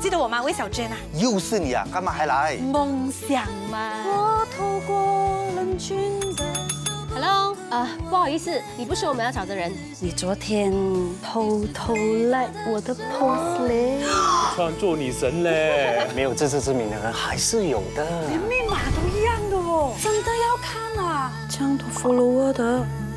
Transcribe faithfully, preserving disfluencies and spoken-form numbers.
得我吗？魏小娟啊。 又是你啊，干嘛还来？ 梦想嘛。我透过人群的。Hello， 啊，不好意思，你不是我们要找的人。 你昨天偷偷来我的 post 嘞？ 创作女神嘞， 没有自知之明的人还是有的。 连密码都一样的哦，真的要看啊！这样都 follow 我的。